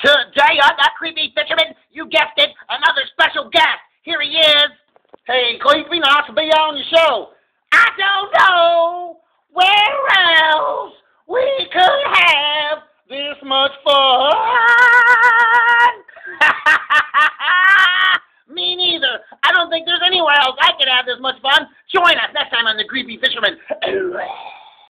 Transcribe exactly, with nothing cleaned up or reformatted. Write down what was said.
Today on The Creepy Fisherman, you guessed it, another special guest. Here he is. Hey, Creepy, nice to be on your show. I don't know where else we could have this much fun. Me neither. I don't think there's anywhere else I could have this much fun. Join us next time on The Creepy Fisherman.